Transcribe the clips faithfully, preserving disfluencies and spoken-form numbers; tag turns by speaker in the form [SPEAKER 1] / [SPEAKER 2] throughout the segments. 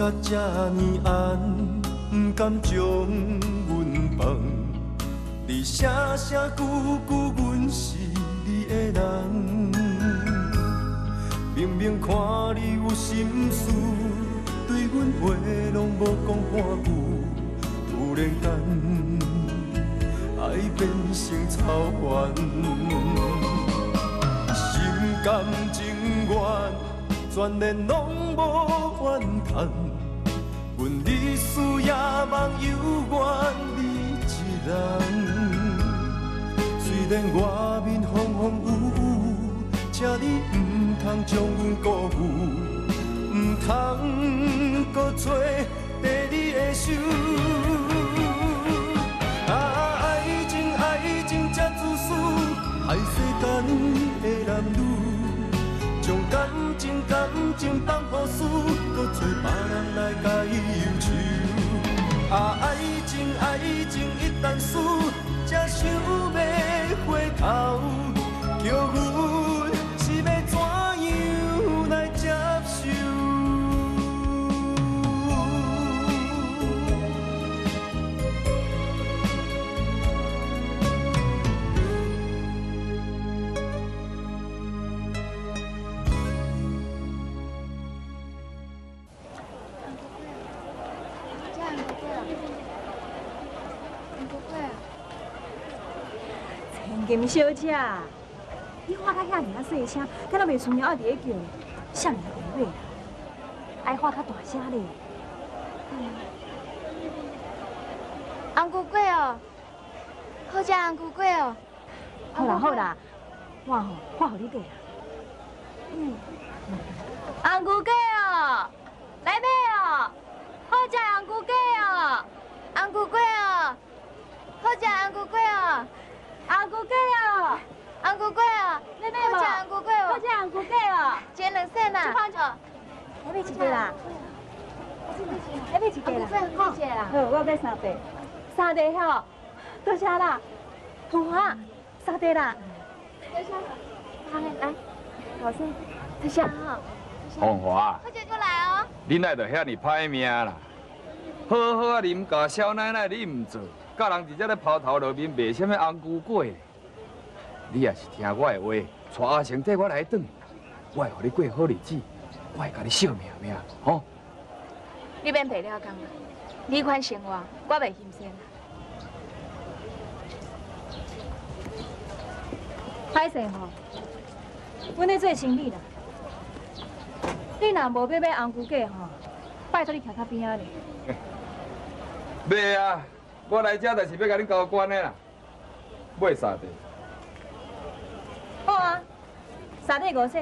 [SPEAKER 1] 甲这呢暗，不敢将阮放。你声声句句，阮是你的人。明明看你有心事，对阮话拢无讲半句。忽然间，爱变成草原。心甘情愿，全然拢无怨叹。阮日思夜梦，犹原你一人。虽然外面风风雨雨，请你唔通将阮辜负，唔通搁找第二个手。啊，爱情爱情这自私，害世间的男女，将感情感情放予输，搁找别人来甲伊忧愁。啊，爱情爱情一旦输，才想要回头，叫阮是要怎样来接受？
[SPEAKER 2] 金小姐，你话较遐尔啊细声，敢若袂出名我伫咧叫你，啥物地位？爱话较大声咧。
[SPEAKER 3] 红菇粿哦，好食红菇粿哦。
[SPEAKER 2] 好啦好啦，我吼看互你底啦。嗯，
[SPEAKER 3] 红菇粿哦，来买哦，好食红菇粿哦，红菇粿哦，好食红菇粿哦。红菇粿哦，红菇粿哦，你买无？好食红菇粿哦，好食红菇粿哦，一个两仙啦。这款哦，
[SPEAKER 2] 我买一个啦。我买一个啦。
[SPEAKER 3] 好，一个啦。
[SPEAKER 2] 好，我买三块。三块吼，多谢啦。红花，三块啦。
[SPEAKER 3] 多谢。好，来，老师，多谢哈。
[SPEAKER 4] 红花，
[SPEAKER 3] 快点过来哦。
[SPEAKER 4] 恁爱着遐尼歹命啦，好好啊啉咖，少奶奶你唔做。教人伫遮咧抛头露面卖什么红菇粿？你也是听我的话，带阿成缀我来转，我会互你过好日子，我会甲你惜命命，吼！
[SPEAKER 3] 你免赔了工啦，你款生活我袂嫌先啦。
[SPEAKER 2] 歹势吼，阮咧做生意啦。你若无要买红菇粿吼，拜托你徛较边仔咧。
[SPEAKER 4] 卖啊！我来遮就是要甲恁交关的啦，买三块。
[SPEAKER 2] 好啊，三块五仙。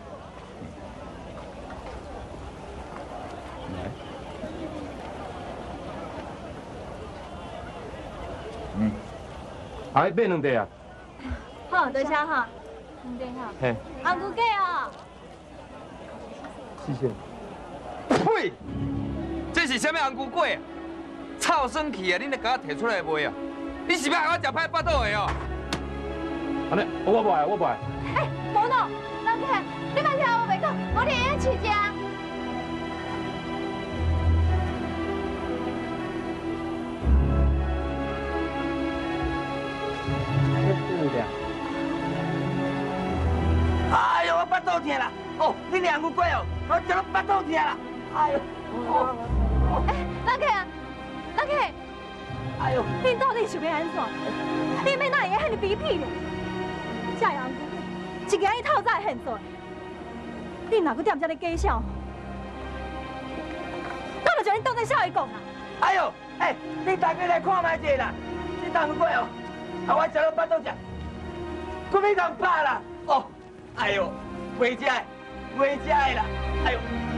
[SPEAKER 4] 嗯，啊，买两块啊。
[SPEAKER 2] 好，多谢哈。两块哈。
[SPEAKER 4] 嘿。
[SPEAKER 2] 红菇粿哦。
[SPEAKER 4] 谢谢。呸！这是什么红菇粿啊？臭生气啊！恁来甲我摕出来卖啊！你是要害我食歹巴肚的哦？安尼，我不爱，我不爱。
[SPEAKER 3] 哎，无喏，老客，你莫听我袂讲，我连夜去食。
[SPEAKER 5] 哎呦，我巴肚疼啦！哦，你两个鬼哦，我食到巴肚疼啦！哎呦，哦，
[SPEAKER 3] 哎，老客啊！老客，
[SPEAKER 5] 哎呦，
[SPEAKER 2] 恁到底想要安怎？你要哪会遐尼卑鄙呢？这样红菇粿，一个安尼透早现做，恁若搁踮遮咧假笑，我就将恁当作笑话讲啦。
[SPEAKER 5] 哎呦，哎，你大家来看卖者啦，这红鬼哦，啊我食到巴肚疼，我要当饱啦！哦，哎呦，袂食的，袂食的啦！哎呦，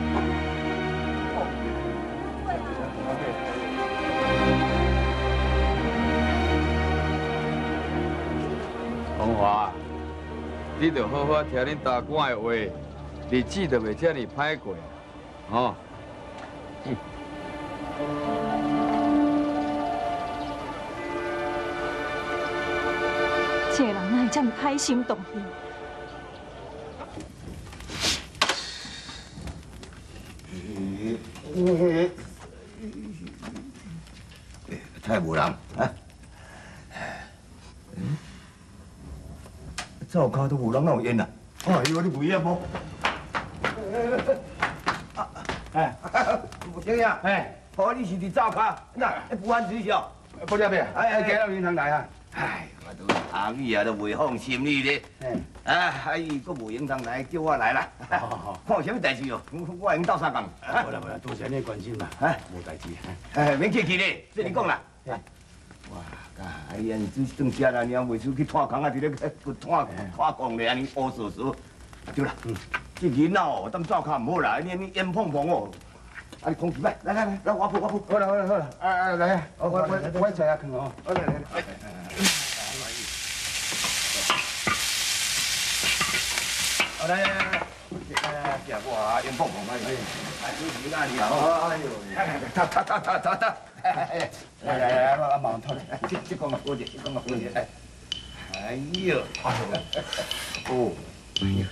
[SPEAKER 4] 红华，你着好好听恁大官的话，日子就袂遮尔歹过，吼。嗯。
[SPEAKER 2] 这个人哪会这么歹心动气？
[SPEAKER 5] 菜无人啊。嗯，灶骹都无人，哪有烟啊？哎呦，你危险不？哎，景呀，哎，好，你是伫灶骹，那不安水少。
[SPEAKER 6] 郭家伯，哎哎，今日银行来啊！
[SPEAKER 5] 哎，我都阿姨啊，都未放心你咧。哎，阿姨搁无应当来，叫我来啦。好好好，看有啥物代志哦？我用斗相共。
[SPEAKER 6] 无啦无啦，多谢你关心啦。哎，无代志。
[SPEAKER 5] 哎，免客气咧，即你讲啦。哇，哎呀，你做正家啦，你也袂出去拖工啊，伫咧去拖拖工咧，安尼乌索索。对啦，嗯，这囡仔哦，当灶骹唔好啦，你你烟碰碰哦。啊，你空气摆，来来来，来我铺我铺。
[SPEAKER 6] 好啦好啦好啦，啊啊来，我我我我坐下看哦。好来来来。好来来来来，哎，叫我烟碰碰哎，哎，你哪里啊？哎呦，他他他他他他，来来来，我忙头来，这这讲个多点，这讲个多点，哎，哎呦，哦，哎呀。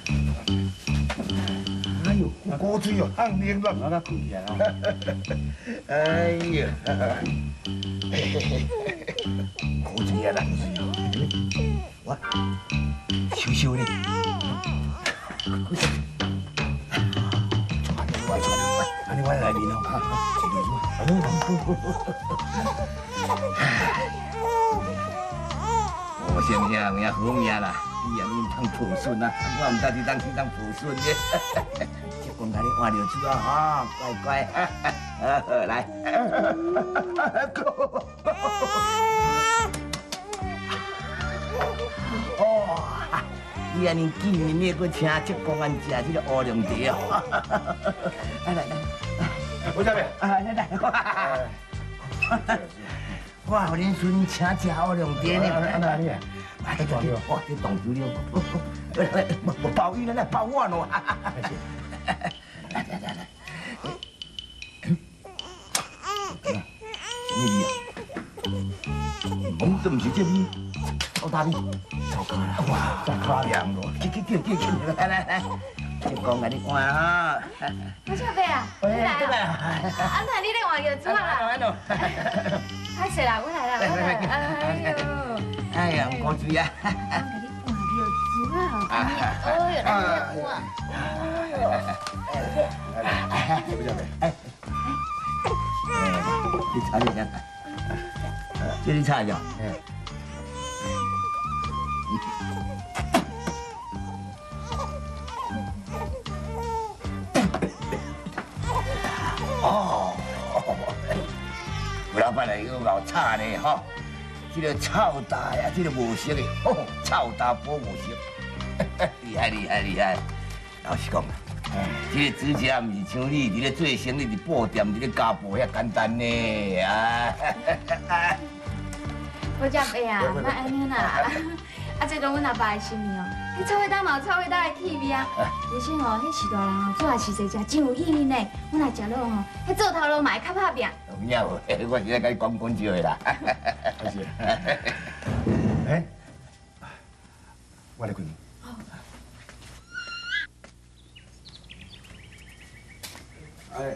[SPEAKER 6] 哎呦，高嘴哦，烫脸了，那个空气啊！哎呀，高嘴啊，冷水哦，我羞羞的，我我我，你我来面哦，我想想也好命啦。你也免当抱孙啊！我唔得你当去当抱孙嘅，结棍甲你换着出啊！哈，乖乖，好来。哦，你安尼见面你搁请结公安食这个乌龙茶哦！来来来，我这边，来来来，我互恁孙请食乌龙茶呢。哪里？哎，这个哇，这冻住了，不不包鱼呢，来包我喏。来来来来，什么鱼啊？我都唔是这味，好大味，糟糕啦！哇，糟糕凉咯！去去去去去，来来来，就讲给你看哈。
[SPEAKER 3] 郭小伯啊，你来啊！啊，那你咧换药煮啊啦？太谢啦，我来啦，我来。哎呦！
[SPEAKER 5] 哎呀，高嘴啊！
[SPEAKER 3] 我给你换药煮啊！哎呦，来来换。哎呦！
[SPEAKER 6] 不叫咩？
[SPEAKER 5] 哎，你擦一下，这你擦一下。哦，有老板来又搞炒呢哈，这个炒大呀，这个无色的，哦，炒大补无色，厉害厉害厉害！老实讲，这个指甲唔是像你伫咧做生意伫布店伫咧家布遐简单呢啊！
[SPEAKER 3] 我食白啊，莫安尼啦，啊，这拢阮阿爸的心意哦。迄炒伙蛋嘛有炒伙蛋的气味啊，而且哦，迄是大人哦，做下是食食真有意义呢。阮若食落哦，迄做头路嘛会较拍拼。
[SPEAKER 5] 有影无？我是咧甲你讲讲少的啦。
[SPEAKER 6] 是。哎，我来困。哎。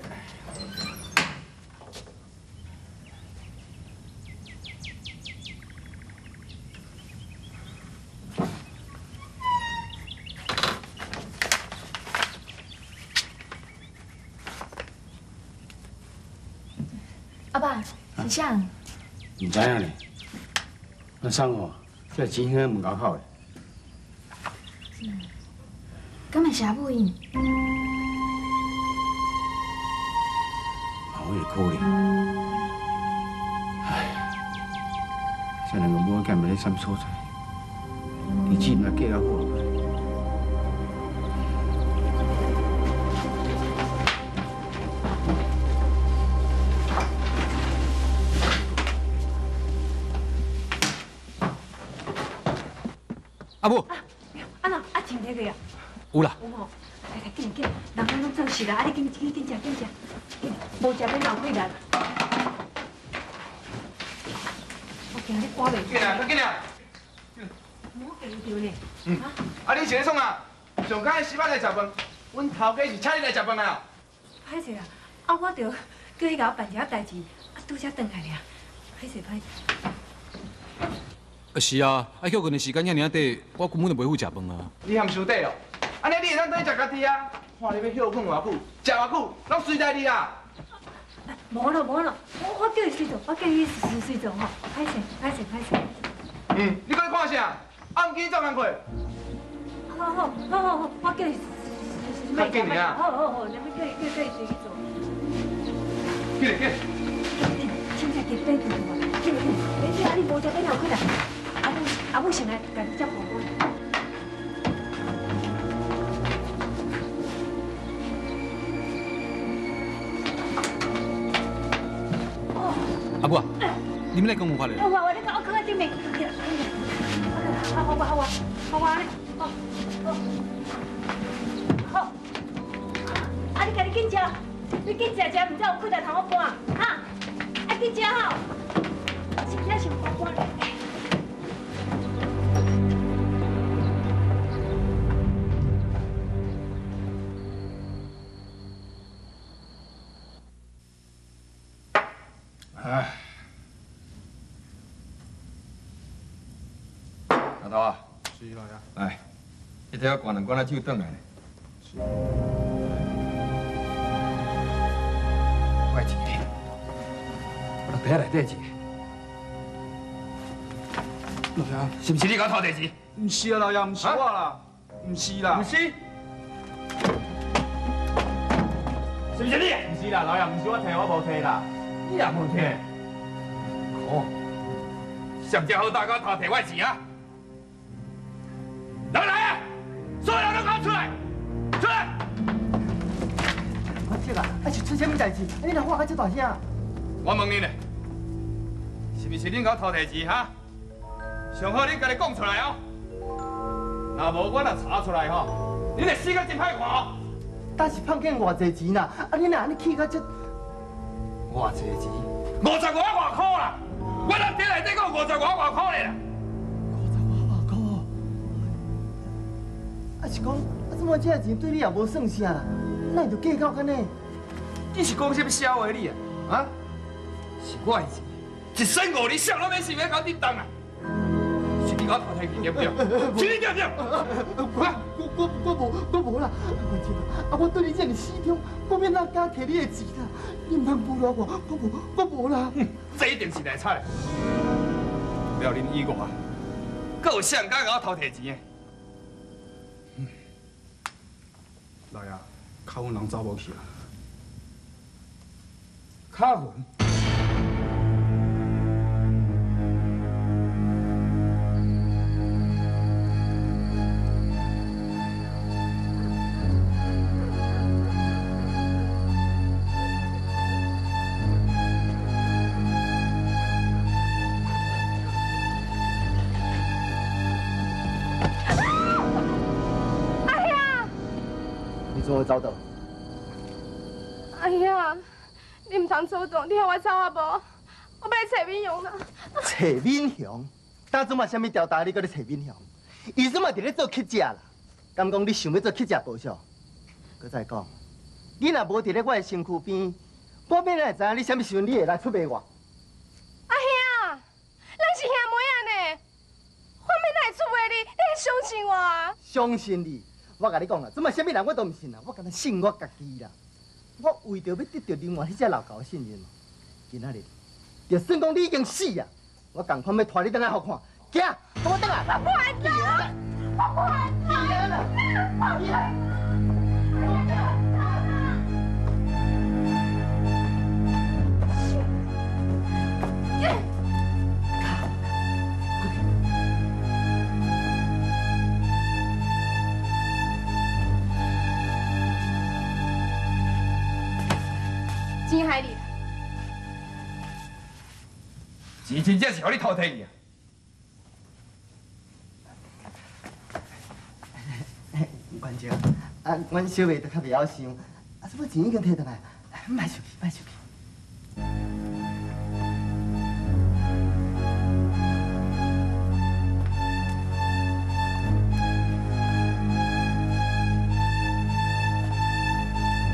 [SPEAKER 3] 阿爸，是啥？
[SPEAKER 6] 唔知影咧，那送哦，这钱迄门口口的。
[SPEAKER 3] 敢会写母印？
[SPEAKER 6] 我也可能。唉，这两个母囝咪咧什么所在？日子唔来过了好。
[SPEAKER 2] 阿母，啊喏，啊真那个呀？
[SPEAKER 6] 有啦。
[SPEAKER 2] 有吼，来来，紧紧，人家拢做事啦，啊你紧紧紧食紧食，无食要浪费力。我惊你赶袂。
[SPEAKER 7] 紧啊，快紧啊！
[SPEAKER 2] 唔好记着呢。
[SPEAKER 7] 嗯。啊，你是咧创啊？上开十八来食饭，阮头家是请你来食饭啊。
[SPEAKER 2] 歹势啊，啊我着叫伊甲我办一下代志，啊拄则转来俩。 歹势歹势。
[SPEAKER 8] 啊是啊，啊休困的时间遐尔短，我根本就袂赴食饭啊。
[SPEAKER 7] 你含伤底哦，安尼你会当倒去食家己啊？看你要休困偌久，食偌久，拢随在你啊！
[SPEAKER 2] 无咯无咯，我我叫伊睡着，我叫伊睡睡着吼，歹势歹势歹势。
[SPEAKER 7] 嗯，你搁咧看啥？暗记做工课。
[SPEAKER 2] 好好好好好，我叫伊。
[SPEAKER 7] 较紧尔啊！
[SPEAKER 2] 好好好，你们叫伊叫叫伊睡去做。
[SPEAKER 7] 起来起来！
[SPEAKER 2] 凊彩给背住我，起来起来，别别啊！你无食，你留起来。阿母阿母先来，家己接互我。
[SPEAKER 8] 阿母啊，你们来讲文化嘞？
[SPEAKER 2] 我我那个我靠顶面，好好我好我好我嘞，好好好，啊你家己紧食，你紧食食，唔则有困在头我搬，哈，啊紧食吼，真正是搬搬嘞。
[SPEAKER 4] 哎，阿头啊，
[SPEAKER 7] 是老爷。
[SPEAKER 4] 来，一条灌两罐仔酒转来。
[SPEAKER 7] 是。
[SPEAKER 4] 我钱，我袋内底钱。
[SPEAKER 7] 老爷，
[SPEAKER 4] 是不是你甲我偷地钱？
[SPEAKER 7] 唔是啊，老爷，唔是我啦，唔是啦。
[SPEAKER 4] 唔是？是不是你？
[SPEAKER 7] 唔是啦，老爷，唔是我摕，我无摕啦。
[SPEAKER 4] 你也无摕，哦，上只好大家偷摕我钱啊！人来啊！所有人都给我出来！出来！
[SPEAKER 6] 我姐啊，啊是出什么代志？你来喊到这大声？
[SPEAKER 4] 我问你呢，是不是恁给我偷摕钱哈？上好恁家己讲出来哦！若无我若查出来吼，恁会死到真歹看哦！
[SPEAKER 6] 但是碰见偌济钱啦，啊你若安尼气到这。
[SPEAKER 4] 偌济钱？五十五外块啦！我咱店内底讲五十五外块咧啦。
[SPEAKER 6] 五十五外块？啊是讲，啊怎么这钱对你也无算啥啦？那你就计较安尼？
[SPEAKER 4] 你是讲什么笑话你啊？啊？是我的钱，一身五厘少，拢免想要搞你当啊！是你搞偷摕去对不对？是你对不对？
[SPEAKER 6] 我我我我无我无啦，文清啊，啊我对你这么死忠，我免哪敢摕你的钱啦？ 你唔通侮辱我，我无，我无啦。
[SPEAKER 4] 这一定是来菜。了恁以外，阁有谁敢甲我偷摕钱的？
[SPEAKER 7] 老爷，敲阮人走无去啊。
[SPEAKER 4] 敲阮？
[SPEAKER 6] 怎会走倒？
[SPEAKER 3] 哎呀，你唔通走动，你害我走啊无？我要来找敏雄啦。
[SPEAKER 6] 找敏雄？当初嘛，什么调查你搁咧找敏雄？伊怎嘛伫咧做乞食啦？敢讲你想要做乞食报销？搁再讲，你若无伫咧我的身躯边，我免来知影你什么时阵你会来出卖我？
[SPEAKER 3] 阿兄，咱是兄妹啊呢，我免来出卖你，你要相信我啊！
[SPEAKER 6] 相信你。 我甲你讲啦，怎么什么人我都唔信啦，我干那信我家己啦。我为着要得到另外迄只老狗的信任，今仔日就算讲你已经死啊，我共款要拖你倒来好看。行，跟我倒来。我不会走，我不会走。我不会。
[SPEAKER 3] 钱害你，
[SPEAKER 4] 钱真正是互你偷摕去啊！
[SPEAKER 6] 关姐，啊，阮小妹都较袂晓想，啊，什么钱已经摕倒来，卖出去，卖出去。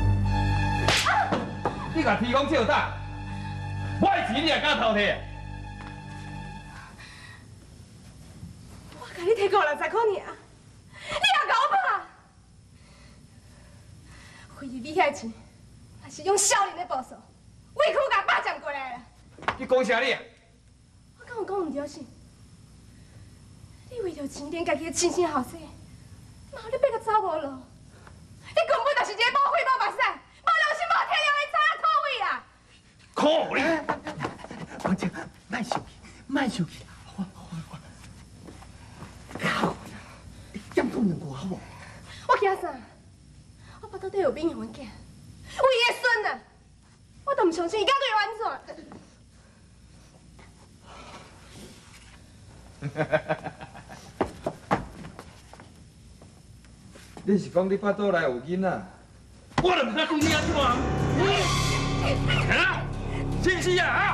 [SPEAKER 4] 你甲天公笑啥？我的钱你也敢偷摕？
[SPEAKER 2] 你摕五六十块尔，你也甲我拍？亏你你遐钱，也是用少年的步数，委屈甲霸占过来啦。
[SPEAKER 4] 你讲啥你啊？
[SPEAKER 2] 我敢有讲唔对是？你为着钱连家己的亲生后生，嘛你变甲走无路？你根本就是一个无血无目屎、无良心、无体谅的渣土匪啊！
[SPEAKER 4] 可怜！
[SPEAKER 6] 王姐，慢生气，慢生气，好，好，好，好呀，点讲两句好无？
[SPEAKER 2] 我惊啥？我腹肚底有敏红的囝，有伊的孙啊！我都唔相信伊敢对我安怎？
[SPEAKER 4] 你是讲你腹肚内有囡仔？
[SPEAKER 7] 我都唔知讲你安怎啊！啊，是不是啊？啊！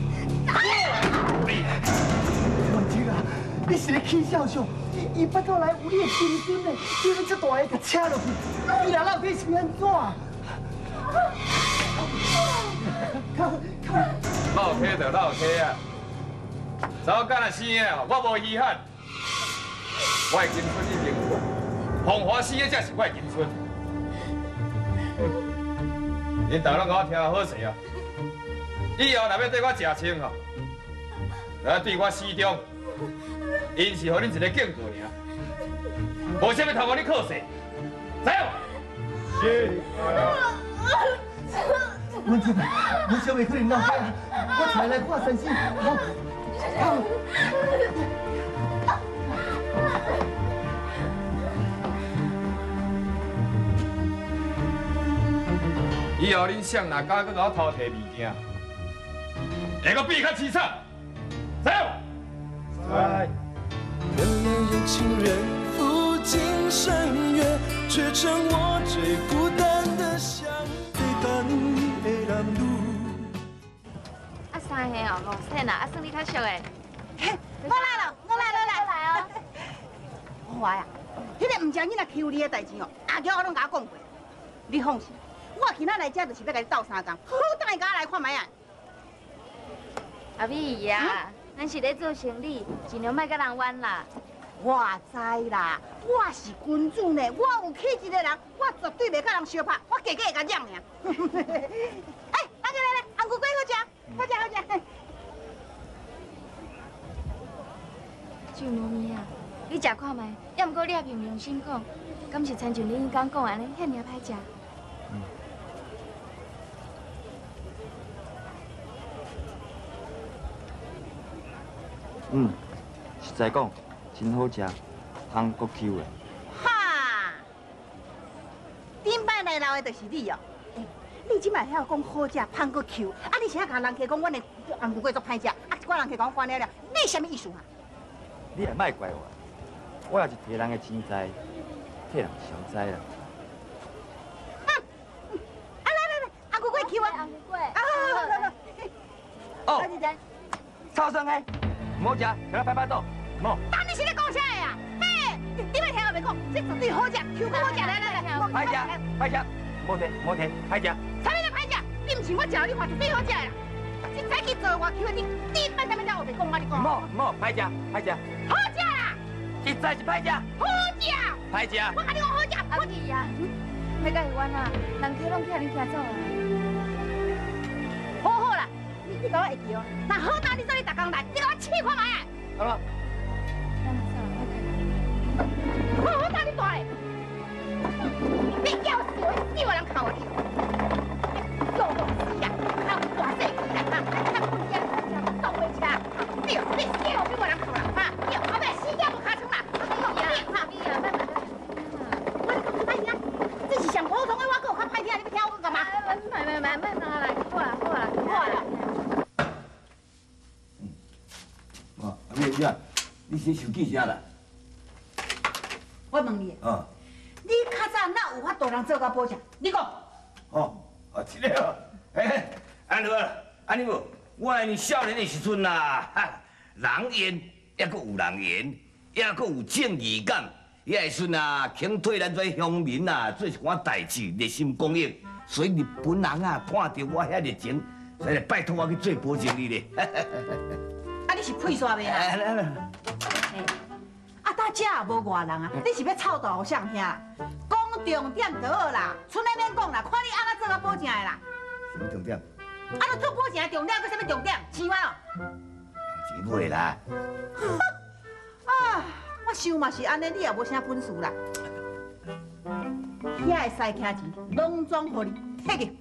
[SPEAKER 6] 王姐啊，你是咧起笑上？伊腹肚内有你的亲孙嘞，你要这大个甲车落去，伊若落去是安怎？
[SPEAKER 4] 老客就老客啊！早干啊生的，我无遗憾。我的金孙已经有啊，芳华生的才是我的金孙。恁大拢甲我听好势啊！以后若要对我食亲吼，来对我始终，因是互恁一个敬过尔，无啥物通互你靠势，知影无？是。
[SPEAKER 6] 王姐，我小妹可能闹开啊，我才来看先生。好，好。
[SPEAKER 4] 以后恁谁若敢搁甲我偷摕物件，会搁比较凄惨，知影无？
[SPEAKER 1] 在原谅有情人赴尽山岳，却成我最孤单的相对的男女。
[SPEAKER 3] 啊，三下哦，五线啊，啊，算你较俗的。
[SPEAKER 9] 我来了，我来了，来来哦。华呀，迄个唔正囡仔欺负你的代志哦，阿娇我拢甲我讲过，你放心，我今仔来这就是要甲你斗三工，好等下甲我来看卖啊。
[SPEAKER 3] 阿美姨啊，咱是咧做生意，尽量莫甲人冤啦。
[SPEAKER 9] 我知啦，我是君主呢，我有气质的人，我绝对袂甲人相拍，我加加会甲让尔。哎，来来来，红菇粿好食，好食好食。
[SPEAKER 3] 舅母咪啊，你食看卖，要毋过你也平良心讲，敢是亲像你刚讲安尼，遐尔歹食。
[SPEAKER 10] 嗯，实在讲，真好食，香国 Q 的。
[SPEAKER 9] 哈，顶摆来闹的就是你哦。你即摆晓讲好食，香国 Q， 啊，你现在甲人客讲阮的红菇粿足歹食，啊，一寡人客讲翻了了，你什么意思啊？
[SPEAKER 10] 你也莫怪我，我也是摕人的钱财，替人消灾啦。
[SPEAKER 9] 嗯，啊来来来，红菇粿 Q 啊，
[SPEAKER 3] 红菇粿。
[SPEAKER 9] 啊好好好。
[SPEAKER 10] 哦，超生的，唔好食，叫他摆摆倒，冇。
[SPEAKER 9] 当你是咧讲啥的啊？嘿，你咪听我咪讲，这绝对好食，Q 好食，来来来，
[SPEAKER 10] 歹食，歹食，冇摕，冇摕，歹食。
[SPEAKER 9] 啥物都歹食，你唔是我食你话绝对好食啦。这早去做我 Q 的，你你摆啥物在后面讲我你讲？
[SPEAKER 10] 冇冇，歹食，歹食。
[SPEAKER 9] 好食啦！
[SPEAKER 10] 实在是歹食。
[SPEAKER 9] 好食。
[SPEAKER 10] 歹食。
[SPEAKER 9] 我甲你讲好食。
[SPEAKER 3] 阿妹啊，莫甲伊冤啊，人客拢替你听走啊。
[SPEAKER 9] 好好啦，你你甲我会记哦。那好大，你做你逐工来，你甲我试看卖啊！
[SPEAKER 10] 好了。
[SPEAKER 9] 好好大，你大嘞！你叫死我，死我人靠你！做东西啊，还有大细气啊，还看不见动回车，对，你死我比我人靠啦，哈！对，后尾死掉不卡床啦，你啊，你啊，慢慢的。我哎呀，这是上普通的，我搁有较歹听，你要听我干嘛？
[SPEAKER 3] 慢慢慢慢慢来，好啦好啦好啦。
[SPEAKER 6] 哦，阿妹姐，你先收记啥啦？
[SPEAKER 9] 我问你，
[SPEAKER 6] 哦，
[SPEAKER 9] 你较早哪有法度人做到保证？你讲。
[SPEAKER 6] 哦，哦，这个哦，哎，安尼无，安尼无，我安尼少年的时阵呐，哈，人缘也阁有人缘，也阁有正义感。迄个时阵啊，肯替咱做乡民啊，做一寡代志，热心公益。所以日本人啊，看到我遐热情，所以拜托我去做保证你咧。
[SPEAKER 9] 啊，你是配煞袂啦？啊，等
[SPEAKER 11] 遮也无外人啊，你是要臭大相兄？讲重点就好啦，剩的免讲啦，看你安怎做到保证的啦。
[SPEAKER 6] 什么重点？
[SPEAKER 11] 啊，你做保证的重点，搁什么重点？钱吗哦？
[SPEAKER 6] 钱买啦。
[SPEAKER 11] 啊，我想嘛是安尼，你也无啥本事啦。遐个西客钱，拢总互你摕去。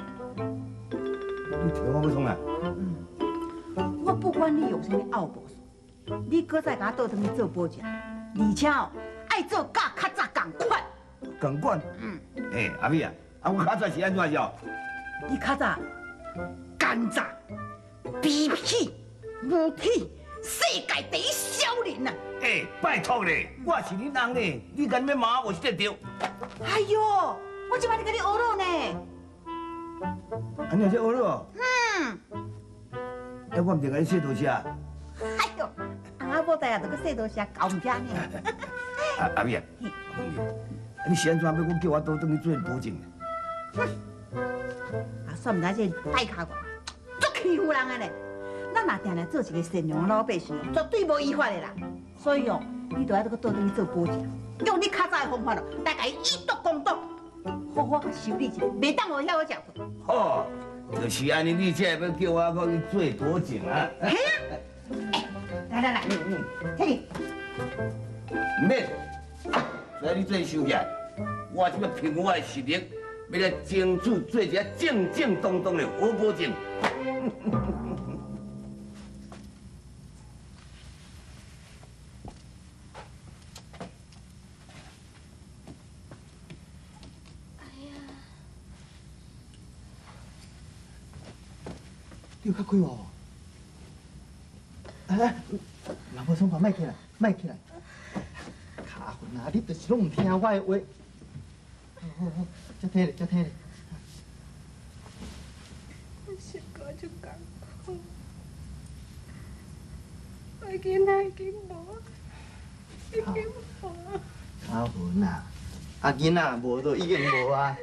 [SPEAKER 6] 你摕我要创啊？
[SPEAKER 11] 我不管你用什么奥步术，你搁再甲我倒转去做保证，而且哦，爱做甲较早共款。
[SPEAKER 6] 共款？嗯。诶，阿美啊，啊我较早是安怎样？
[SPEAKER 11] 你较早奸诈、卑鄙、无体，世界第一小人呐！
[SPEAKER 6] 诶，拜托咧，我是恁翁咧，你敢要骂我是得着？
[SPEAKER 11] 哎呦，我即摆咧甲你学了呢。
[SPEAKER 6] 安尼才学了？
[SPEAKER 11] 嗯。
[SPEAKER 6] 哎，我唔定甲你说多谢。
[SPEAKER 11] 哎呦，阿某代也着搁说多谢，搞唔听呢。
[SPEAKER 6] 阿阿美啊，你是安怎要我叫我倒转去做保证？
[SPEAKER 11] 哼，啊，算唔知这歹卡怪，足欺负人的呢。咱若定定做一个善良的老百姓，绝对无依法的啦。所以哦，你着爱搁倒转去做保证，用你较早的方法咯，来甲伊以毒攻毒，好好甲修理一下，袂当我遐我食亏。
[SPEAKER 6] 好，就是安尼，你才要叫我搁去做保证啊？
[SPEAKER 11] 嘿啊！哎，来来来，嗯嗯，摕去。
[SPEAKER 6] 唔免，所以你做收起来，我即要凭我的实力，要来争取做一个正正当当的好保证。
[SPEAKER 12] 你有较快哦！哎，老婆，松话卖起来，卖起来！卡混啊！你就是拢唔听我的话。好好好，才体咧，才体咧。
[SPEAKER 2] 我习惯就艰苦，我囡仔已经无，已经无。
[SPEAKER 12] 卡混啊！啊囡仔无就已经无啊！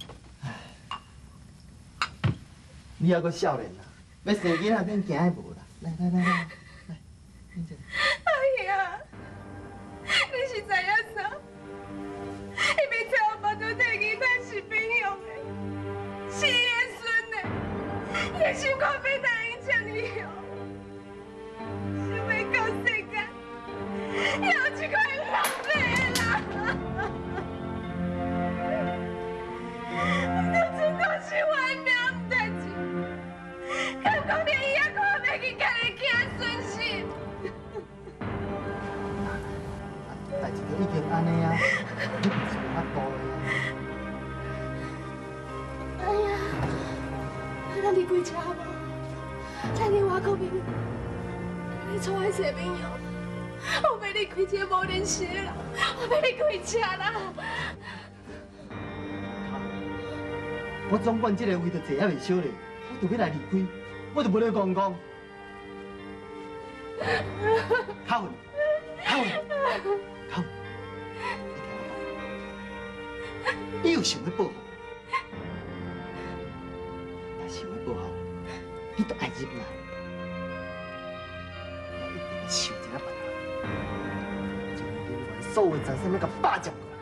[SPEAKER 12] 你还阁少年啊！要生囡仔免惊的无啦！来来来来来，恁这。
[SPEAKER 2] 哎呀，你是知影啥？伊要找我巴肚摕囡仔是平庸的，是伊的孙的，伊的心肝要哪影响你哦？想要到世间，有一块浪费的啦！你都知道是我的命代志，敢讲连伊也看袂起家己囝孙死？
[SPEAKER 12] 代志都已经安尼啊，你唔是较多的啊。
[SPEAKER 2] 哎呀，咱离开车无？咱去外口边，你厝爱小朋友，我要你开这无联系的人，我要你开车啦！
[SPEAKER 12] 我总管这个位就坐也未少咧，我就要来离开，我就无咧讲讲。卡混，卡混，卡混，你有想要报复？若想要报复，你就爱入来，我一定要想一个办法，将另外所有财产要甲霸占过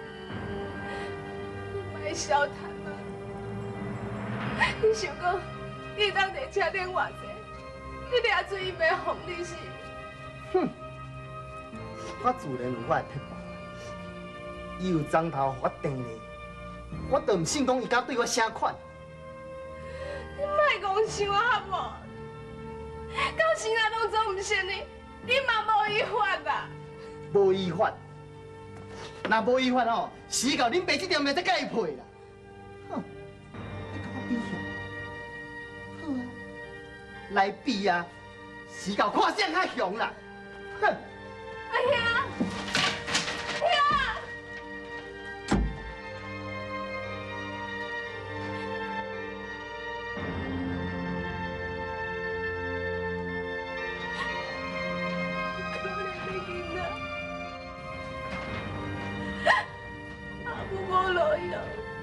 [SPEAKER 12] 来。
[SPEAKER 2] 莫笑谈嘛！你想讲，你当地车顶偌济，你掠出伊要哄你是？
[SPEAKER 12] 哼！我自然有我的撇步，伊有脏头我定咧，我就唔信讲伊敢对我啥款。
[SPEAKER 2] 你莫讲想啊无，到时啊拢总唔信你，你嘛无依法啦。
[SPEAKER 12] 无依法，若无依法吼，死到恁爸这条命才甲伊配啦。哼！你甲我比凶？好啊，来比啊！死到看谁较凶啦！哼！
[SPEAKER 2] 哎呀！哎呀！可怜的囡仔，阿母无路用，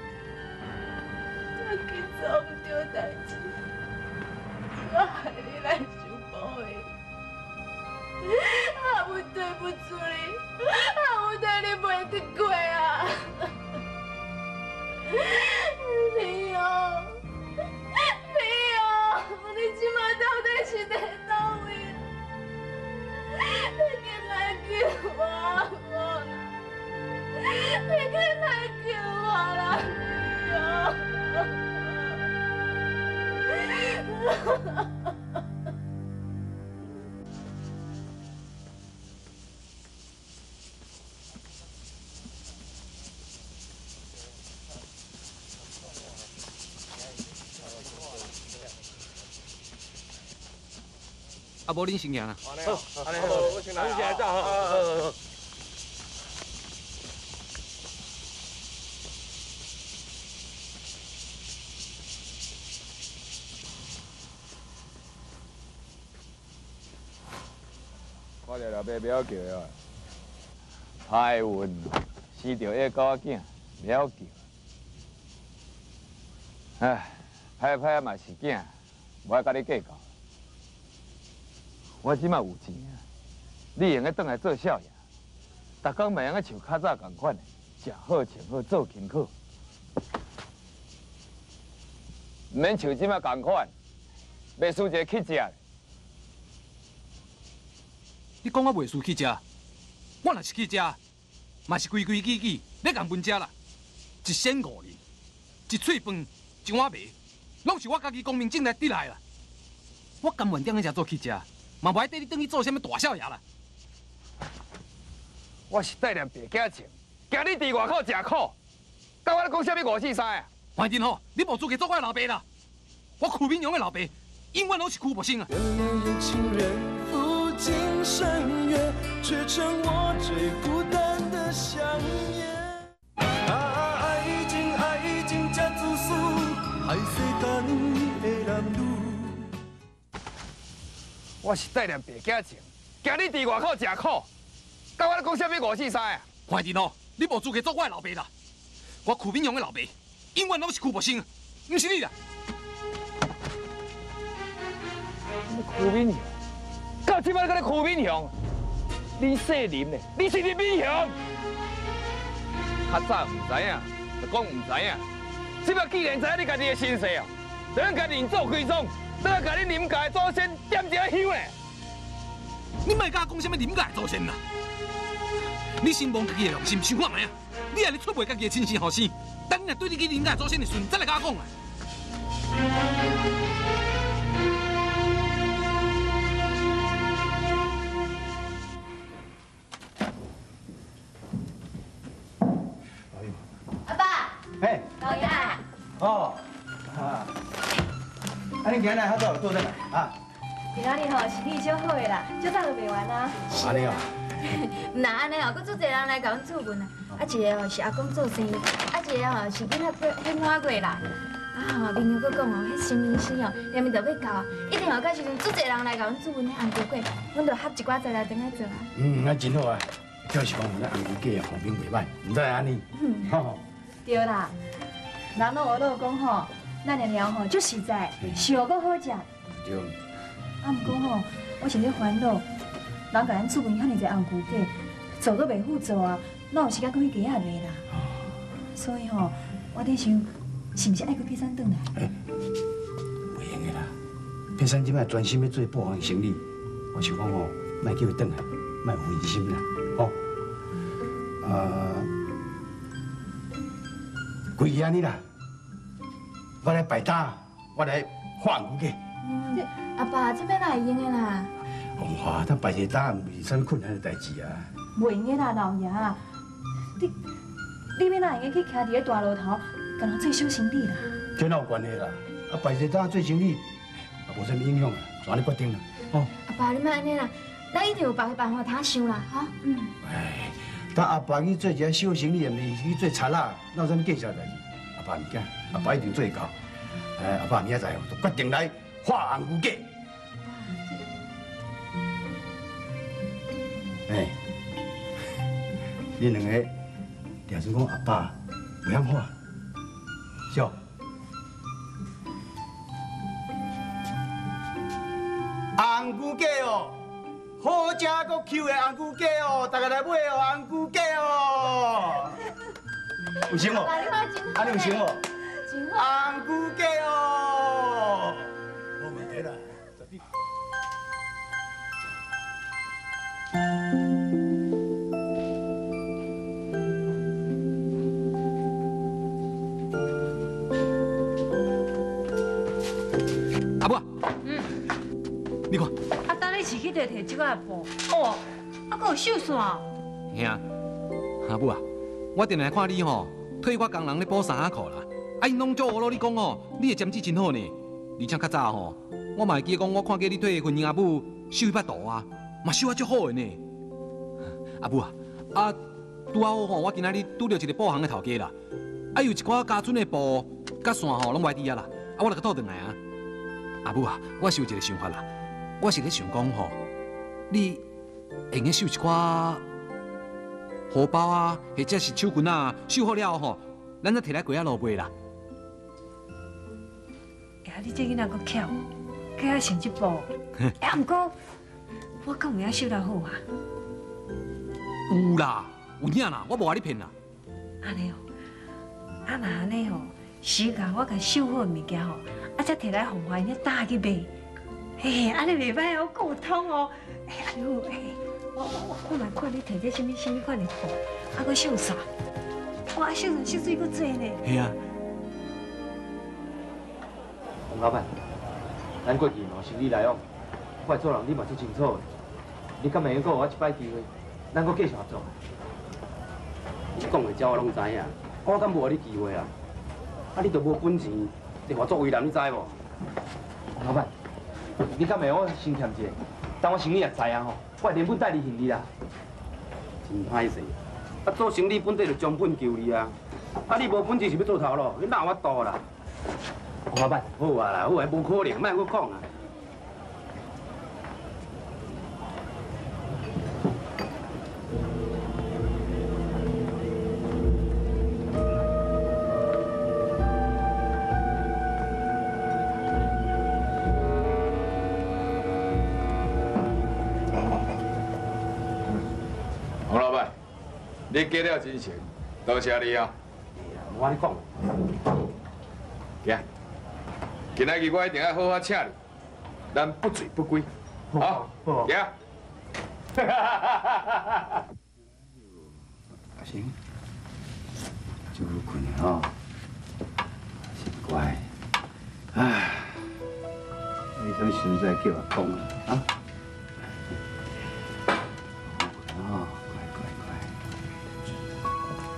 [SPEAKER 2] 我去做唔对代志，我害你来受报应。阿母对不住你。
[SPEAKER 8] 啊无恁先行啦。
[SPEAKER 7] 好，安尼好，我先来，我先来走，好好好。
[SPEAKER 4] 看到老爸不要叫啊，歹运，生到一个囝，不要叫。唉，歹歹嘛是囝，无爱甲你计较。我即马有钱啊，你用个转来做少爷，逐工袂用个像较早共款的，食好穿好做勤苦，毋免像即马共款，袂输一个去食。
[SPEAKER 8] 你讲我袂输去食，我若是去食，嘛是规规矩矩咧共分食啦。一仙五年，一喙饭，一碗糜，拢是我家己光明正大得来啦。我甘愿踮咧遮做去食，嘛无爱缀你转去做啥物大少爷啦。
[SPEAKER 4] 我是带念爸囝情，惊你伫外口食苦，甲我咧讲啥物五四三啊？
[SPEAKER 8] 反正吼，你无资格做我的老爸啦。我曲敏荣的老爸，永远拢是屈伯生啊。
[SPEAKER 1] 尽深渊，却成我最孤单的想念。啊，爱情爱情这自私，害世间的男女。
[SPEAKER 4] 我是带念爸囝情，惊你伫外口食苦，甲我咧讲啥物五四三啊？
[SPEAKER 8] 反正吼，你无资格做我的老爸啦。我曲敏荣的老爸，永远拢是屈伯生，唔是你啦。
[SPEAKER 4] 曲敏荣。到即摆搁咧曲敏雄，你姓林咧，你是林敏雄。较早唔知影，就讲唔知影。即摆既然知影你家己的身世哦，就应该认祖归宗，都要甲你林家的祖先点一下香咧。
[SPEAKER 8] 你莫甲我讲什么林家的祖先啦！你先忘家己的良心，想看卖啊！你若咧出卖家己的亲生后生，等你若对你去林家的祖先的时阵，再来甲我讲啊！
[SPEAKER 12] 嘿，
[SPEAKER 3] 老爷，
[SPEAKER 12] 哦，啊，啊，你今日还早倒转来啊？
[SPEAKER 3] 今仔日吼是你小好的啦，就早就卖完啦。
[SPEAKER 12] 安尼哦。
[SPEAKER 3] 唔那安尼哦，佮足侪人来甲阮祝问啊。啊，一个吼是阿公做生意，啊一个吼是囡仔过献花过啦。啊吼，另外佮讲哦，迄新明星哦，连面就要到，一定后到时阵足侪人来甲阮祝问迄红菇粿，阮就合一寡材料等来做啊。
[SPEAKER 12] 嗯，那真好啊。就是讲咱红菇粿啊，风评袂歹，唔知安尼。嗯。吼。
[SPEAKER 3] 对啦，人拢学老讲吼，咱的料吼足实在，是又搁好食。
[SPEAKER 12] 对。
[SPEAKER 3] 啊，毋过吼，我是咧烦恼，人甲咱厝边遐尼侪红菇粿，做都袂好做啊，哪有时间搁去家下卖啦？所以吼，我在想，是毋是爱搁去山转来？
[SPEAKER 12] 袂用的啦，平山即摆专心要做保行生意，我想讲吼，莫叫伊转来，莫有分心啦，吼。呃。规日安尼啦，我来摆摊，我来画红菇粿。
[SPEAKER 3] 嗯，阿爸，这边哪会用的啦？
[SPEAKER 12] 红花，他摆个摊唔是啥物困难的代志啊。
[SPEAKER 3] 袂用的啦，老爷，你你要哪会用去徛伫个大路头，甲人做小生意啦？
[SPEAKER 12] 这哪有关系啦？啊，摆个摊做生意，啊，无啥物影响啊，就安尼决定啦。哦。
[SPEAKER 3] 阿爸，你莫安尼啦，咱一定有别个办法通想啦，哈。嗯。
[SPEAKER 12] 哎。等阿爸去做一下小生意，毋是去做贼啦，哪有啥物见笑代志？阿爸唔惊，阿爸一定做会到。哎，阿爸明仔载就决定来画红菇粿。哎，恁两个听说讲阿爸袂晓画，是哦。红菇粿哦。好食搁 Q 的红菇粿哦，大家来买哦，红菇粿哦，有成无？啊，你有成无？红菇粿哦，无问题啦。
[SPEAKER 8] 阿母，嗯，你看。
[SPEAKER 11] 是去摕摕这个布哦，啊，还有绣线。
[SPEAKER 8] 兄，阿母啊，我定来看你吼，替我工人咧补衫仔裤啦。啊，因拢足学咯，你讲吼，你的针子真好呢。而且较早吼，我嘛会记讲，我看过你替婚姻阿母手伊捌刀啊，嘛手啊足好的呢。阿母啊，啊，拄好吼，我今仔日拄到一个布行的头家啦，啊，有一寡家准的布甲线吼拢歪滴啊啦，啊，我来个倒转来啊。阿母啊，我是有一个想法啦，我是咧想讲吼，你会用绣一寡荷包啊，或者是手巾啊，绣好了吼，咱再摕来柜仔路卖啦。
[SPEAKER 13] 呀，你这囡仔阁巧，佮晓成一步。哎，毋过我敢有影绣得好啊？
[SPEAKER 8] 有啦，有影啦，我无话你骗啦。
[SPEAKER 13] 安尼哦，啊那安尼哦，时间我甲绣好的物件吼，啊再摕来红花因打去卖，嘿，安尼袂歹哦，够通哦。哎呦，哎，我我我嘛看你摕这什么什么款的布，啊搁绣煞，哇，绣煞绣水搁多呢。
[SPEAKER 8] 系啊。
[SPEAKER 10] 洪老板，咱过去吼生意来往，我会做人你嘛足清楚的。你敢会用给我一摆机会，咱搁继续合作？
[SPEAKER 14] 你讲的这我拢知影，我敢无互你机会啊？啊，你都无本钱，你话作为人，你知无？
[SPEAKER 10] 老板，你敢会我先欠一个？等我生意也知影吼，我会连本带利还你啦。
[SPEAKER 14] 真歹势，啊做生意本底就将本求利啊！啊你无本事是要做头路，你哪有法度啦？
[SPEAKER 10] 洪老板，
[SPEAKER 14] 好啊啦，好啊，无可能，莫搁讲啊！
[SPEAKER 4] 洪老板，你给了真诚，多谢你啊！
[SPEAKER 14] 我跟你讲，
[SPEAKER 4] 行，今仔日我一定要好好请你，咱不醉不归。好，行。
[SPEAKER 14] 阿星，就困了吼，真乖。唉，你种实在叫我讲啊。哦，乖乖乖。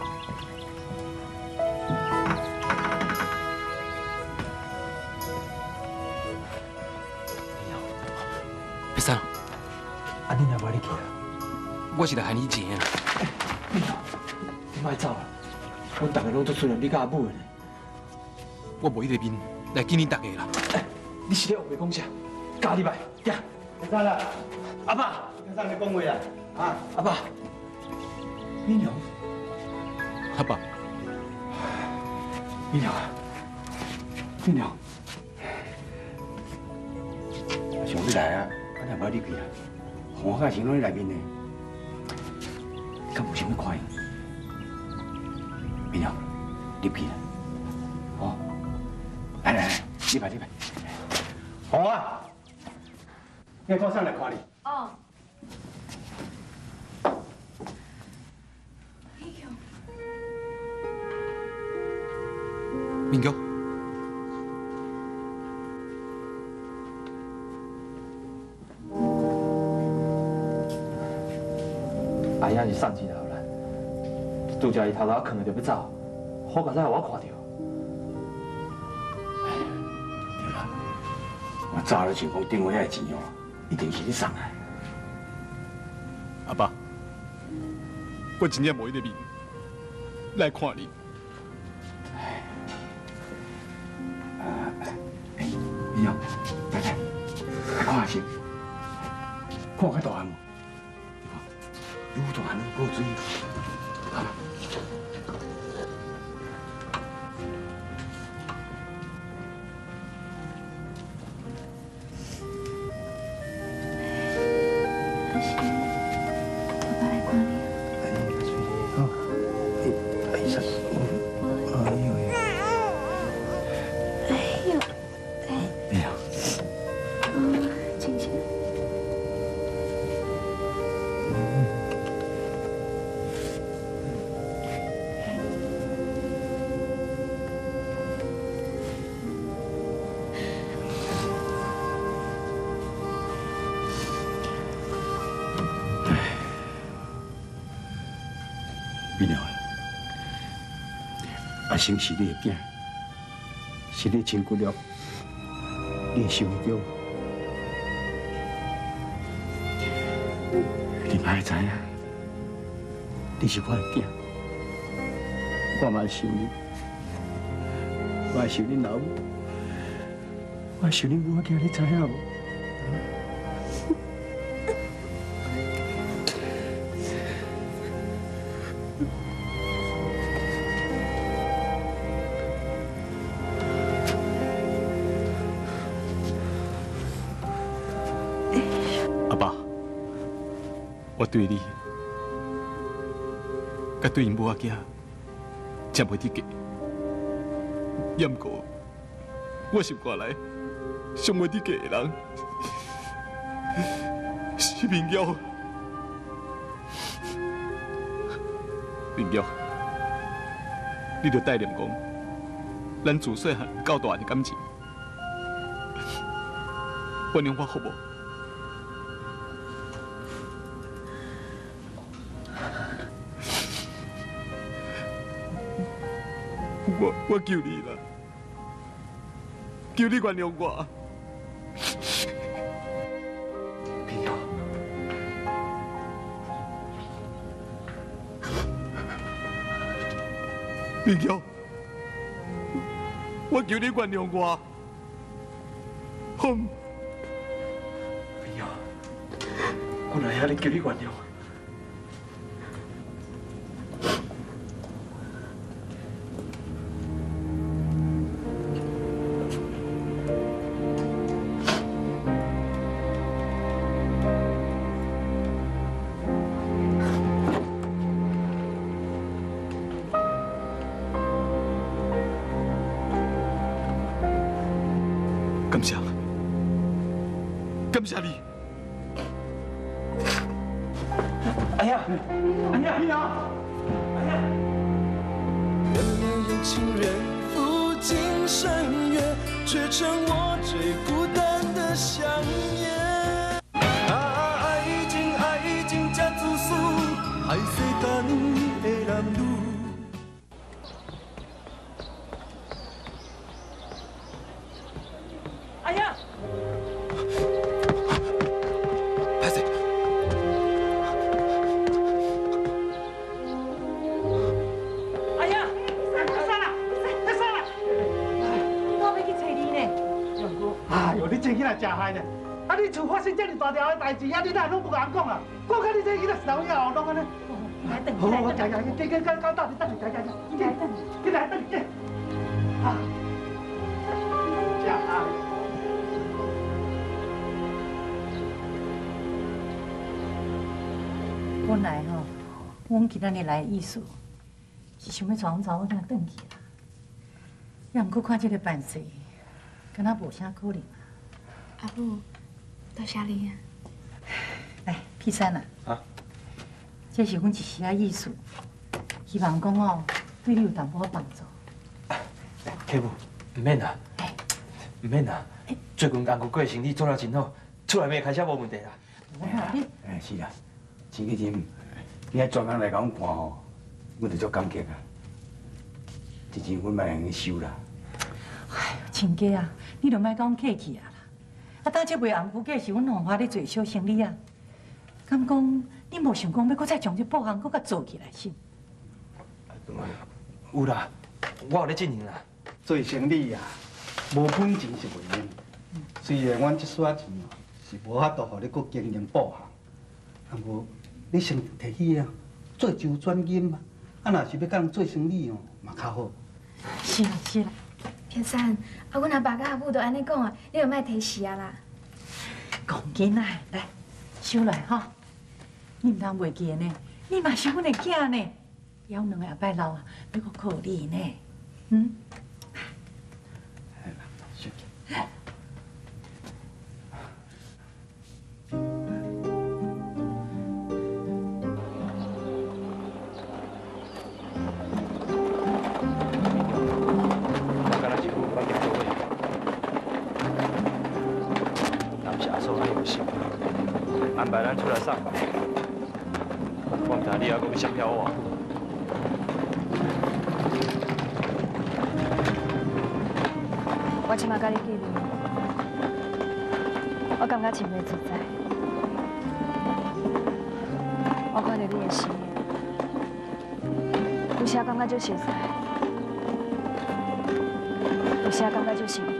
[SPEAKER 8] 别生，
[SPEAKER 10] 啊，你若无你去啊？
[SPEAKER 8] 我是来还你钱啊。
[SPEAKER 10] 你莫走啊！阮大家拢做出人，你甲阿母的呢。
[SPEAKER 8] 我无迄个面来见恁大家啦。
[SPEAKER 10] 你是咧话讲啥？教你来，行。别生啦，阿爸，别生你讲话啦，啊，阿爸，美娘，
[SPEAKER 8] 阿爸，
[SPEAKER 10] 美娘啊，美娘，
[SPEAKER 14] 上你来啊，啊，若无你去啊，红海钱拢在内面呢，敢有啥物看用？美娘，你去啦，哦，来来来，你来你来，红啊，你靠上来看你。
[SPEAKER 2] 哦。
[SPEAKER 8] 明哥，
[SPEAKER 10] 阿爷是送钱头啦，拄则伊头头囥着要走，好佳哉我看到。
[SPEAKER 14] 对啦，我早就想讲顶回遐钱哦，一定是你送来。
[SPEAKER 8] 阿爸，我真正无迄个面来看你。
[SPEAKER 14] 美娘，来来，来看下先，看较大汉无？愈大汉愈好水。啊！
[SPEAKER 2] 阿星，爸爸来看你。
[SPEAKER 14] 好，哎，哎呀，哎呦。
[SPEAKER 2] 哎呦，哎。
[SPEAKER 14] 美娘。
[SPEAKER 2] 哦，亲亲。
[SPEAKER 14] 美娘啊，阿星是你的囝，是你亲骨肉，你会受得着？ 你嘛会知影，你是我的囝，我嘛想你，我也想恁老母，我也想恁母仔囝，你知影无？阿爸，我对你，甲对因母仔囝，真袂得计。也毋过，我是外来上袂得计的人，是明耀。明耀，你着带念讲，咱自细汉到大汉的感情，原谅我好无？我我求你啦，求你原谅我。明耀，明耀，我求你原谅我。好，明耀，我来遐哩求你原谅。感谢，感谢你。哎呀，哎呀，你好，哎呀！
[SPEAKER 1] 远远有情人赴今生约，却成我最孤单的想念。啊，爱情爱情这自私，害世间的男女。
[SPEAKER 5] 哎呀！
[SPEAKER 8] 拍谁？
[SPEAKER 5] 哎呀！你啥啦？你啥啦？
[SPEAKER 11] 我要去找你呢。
[SPEAKER 12] 杨哥，哎呦，你这囡仔真害呢！啊，你厝发生这么大条的代志，啊，你哪拢不甲人讲啊？我看你这囡仔是老妖弄安尼。
[SPEAKER 11] 来等，
[SPEAKER 12] 好，好，行行行，跟跟跟跟，到你等你，行行行，
[SPEAKER 11] 你来等，
[SPEAKER 12] 你来等，进。啊，真害。
[SPEAKER 11] 本来吼，阮今仔日来的意思是想要带阮查某囝转去啦，也毋过看这个办事，敢若无啥可能。
[SPEAKER 2] 阿母，多谢你啊！
[SPEAKER 11] 来，披山啊！
[SPEAKER 10] 啊，
[SPEAKER 11] 这是阮一时仔意思，希望讲哦，对你有淡薄仔帮助。
[SPEAKER 10] 客母，唔免啦，唔免啦。最近红姑哥的生意做了真好，厝内面开销无问题啦。
[SPEAKER 14] 哎，是啦，真个真，你还专工来甲阮看吼，阮就足感激啊。之前阮嘛用去收啦。
[SPEAKER 11] 哎呦，亲家啊，你就莫甲阮客气啊啦！啊，当这卖红菇粿是阮红花咧做小生意啊，敢讲你无想讲要搁再将这布行搁甲做起来是？
[SPEAKER 10] 有啦，我有咧经营啦。
[SPEAKER 12] 做生意啊，无本钱是袂免。虽然阮这撮钱哦是无法度互你搁经营布行，啊无你先摕去啊做周转金嘛。啊，若是要甲人做生意哦，嘛较好。
[SPEAKER 11] 是啦是啦。
[SPEAKER 2] 偏山，啊，阮阿爸甲阿母都安尼讲啊，你就莫提示啊啦。
[SPEAKER 11] 讲囡仔，来收来哈，你唔通袂记呢？你嘛是阮的囝呢，还有两个后摆老啊，要搁靠你呢，嗯？
[SPEAKER 10] 安排咱出来上班，我睇你还讲想漂我。
[SPEAKER 2] 我即马甲你见面，我感觉真袂自在。
[SPEAKER 3] 的事，有时感觉就熟悉，有时感觉就幸福。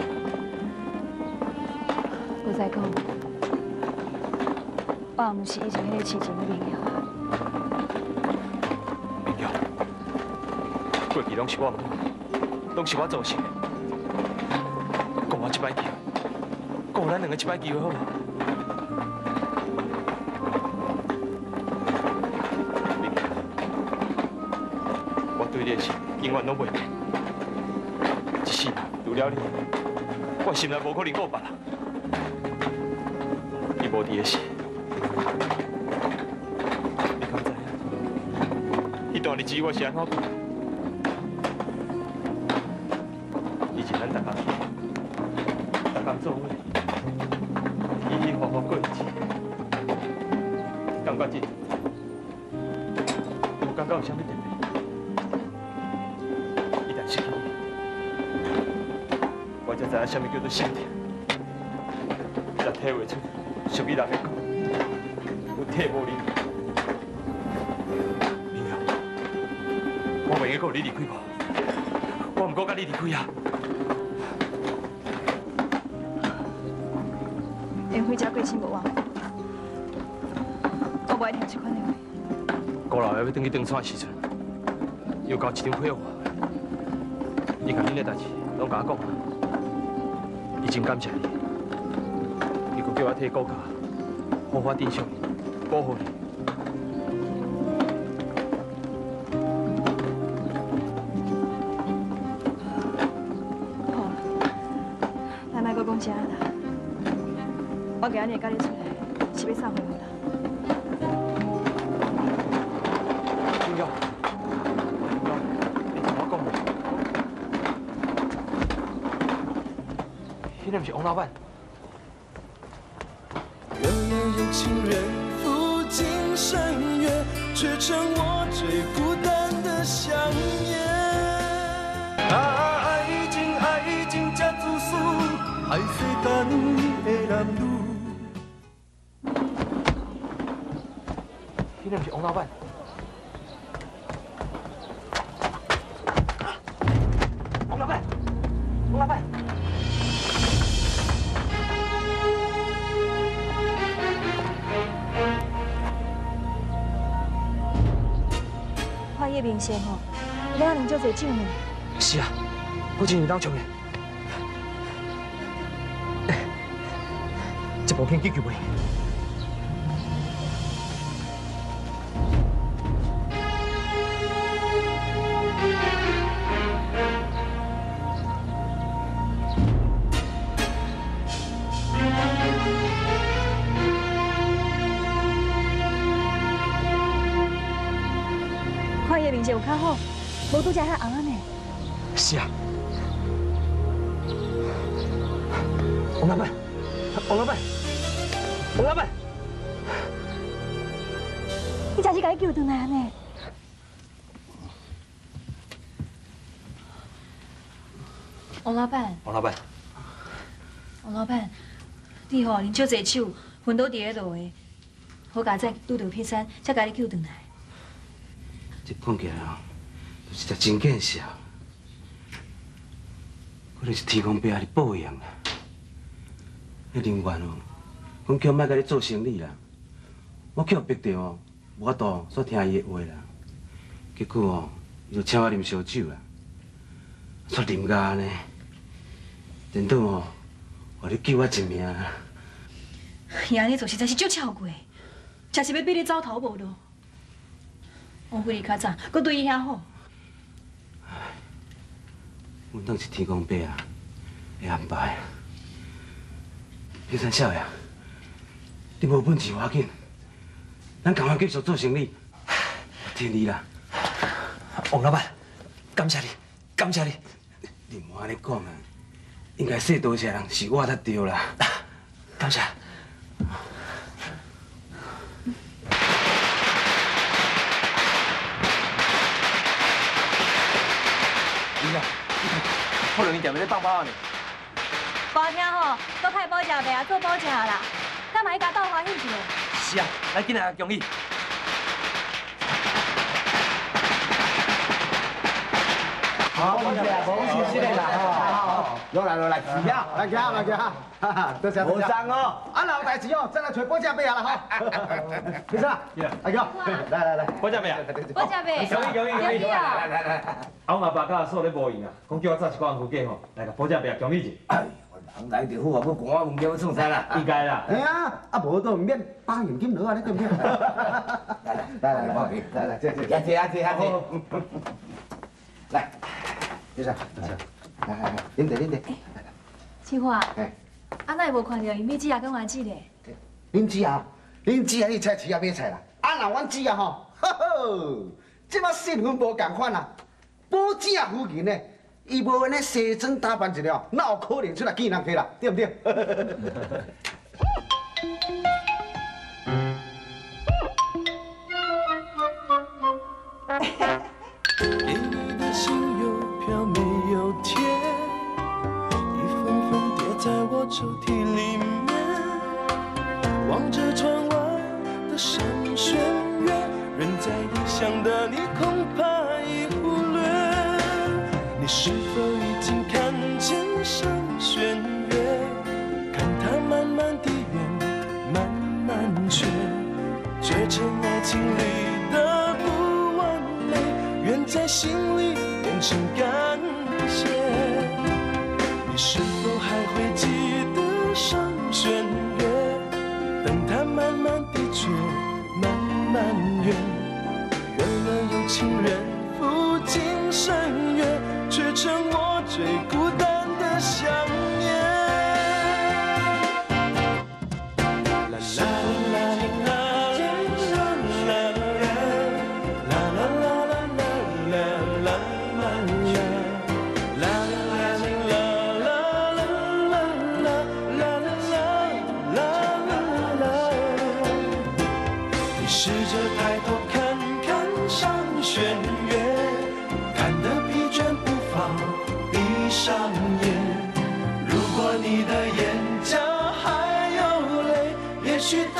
[SPEAKER 3] 我再讲，我也不是以前迄个痴情的明瑶。
[SPEAKER 10] 明瑶，过去拢是我唔好，拢是我造成的。给我一摆机会，给咱两个一摆机会，好无？明瑶，我对你的心永远拢袂变。一世人除了你，我心内无可能还有别人。你无伫的时，你敢知影？迄段日子我是安怎过？以前咱大家。大家做伙，喜喜欢欢过日子，感觉真，无感觉有啥物特别。一旦失去你，我才知影啥物叫做心痛，才体会出属于人的苦，有体无离。明瑶，我袂用搁你离开我，我唔过甲你离开啊！
[SPEAKER 3] 连回家过身无忘，我不爱听这款的话。
[SPEAKER 10] 顾老爷要转去长山的时阵，又交一张票我，伊甲恁的代志拢甲我讲啊，伊真感谢你，伊阁叫我替顾家好好珍惜你，保护你。
[SPEAKER 3] 好了，咱莫阁讲这啦。我今日甲你出来，是要送回我啦。
[SPEAKER 10] 明瑶，明瑶，你听我讲无？迄个不是王老板。
[SPEAKER 1] 远远有情人赴尽山岳，却成我最孤单的想念。啊，爱情爱情这自私，害世间的男女。
[SPEAKER 10] 迄个不是王老板。王老板，王老板。
[SPEAKER 3] 看叶明生吼，你阿啉足侪酒呢。
[SPEAKER 10] 是啊，我真有当冲的。一部片救救袂。
[SPEAKER 3] 看叶明生有较好，无拄则遐红呢。
[SPEAKER 10] 是啊。王老板，王老板，王老板，
[SPEAKER 3] 你真是甲伊救回来安尼？王老板，
[SPEAKER 10] 王老板，
[SPEAKER 3] 王老板，你吼啉足侪酒，昏倒伫咧落的，好佳哉拄到撇山，才甲你救回来。
[SPEAKER 14] 这讲起来哦，就是条真见笑。我就是天公伯的报应啦。那林元哦，讲叫莫甲你做生意啦，我叫逼着哦，无法度煞听伊的话啦。结果哦，伊就请我啉烧酒啦，煞啉甲安尼，连倒哦，互你救我一命。
[SPEAKER 3] 伊安尼做实在是足超过，真是要逼你走投无路。我比你较早，佮对伊遐好。
[SPEAKER 14] 阮当是天公伯啊，会安排。平山少爷，你无本事无要紧，咱赶快继续做生意。我听你啦，
[SPEAKER 10] 王老板，感谢你，感谢你。
[SPEAKER 14] 你莫安尼讲啊，应该说多谢人是我才对啦。
[SPEAKER 10] 感谢。你啊，可能伊踮咧放炮呢。
[SPEAKER 3] 无听吼，搁派保食袂啊，做保食啦，干嘛伊甲斗欢喜去？
[SPEAKER 10] 是啊，来紧来恭喜。
[SPEAKER 6] 好，谢谢，无谢谢啦，好，落来落来，吃呀，来吃来吃，哈哈，多谢多谢。无伤哦，啊，有代志哦，再来找保家伯啊啦哈。先生，阿哥，来来来，
[SPEAKER 10] 保家伯啊，
[SPEAKER 3] 保家伯，
[SPEAKER 10] 恭喜恭喜恭喜！
[SPEAKER 3] 来
[SPEAKER 10] 来来，啊，我阿爸甲所咧无闲啊，讲叫我早一寡人去嫁吼，来个保家伯恭喜一下。
[SPEAKER 6] 人来就好啊，要赶我物件要创啥啦？
[SPEAKER 10] 应该啦。
[SPEAKER 6] 哎呀，啊无都唔免把现金落啊，你对唔对？来来来来来，来来，这这，谢谢谢谢谢谢。来，先生，来来来，啉茶啉茶。
[SPEAKER 3] 青花，啊，那无看到伊米子也跟我煮咧。
[SPEAKER 6] 恁姊啊，恁姊啊，你菜市啊买菜啦？啊，那阮姊啊吼，呵呵，即摆身份无共款啦，保姊啊附近呢。伊无安尼西装打扮一了，哪有可能出来见人客啦？对不对？
[SPEAKER 1] 给你的信有飘没有贴，一封封叠在我抽屉里面。望着窗外的山弦月，人在异乡的你恐怕已忽略。你是否已经看见上弦月？看它慢慢地圆，慢慢缺，缺成爱情里的不完美，愿在心里变成感谢。你是否还会记得上弦月？等它慢慢地缺，慢慢圆，圆了有情人赴今生约。却成我最孤单的想念。啦啦啦啦啦啦啦啦啦啦啦啦啦啦啦。你试着抬头看看上弦月，看得疲倦不闭上眼，如果你的眼角还有泪，也许。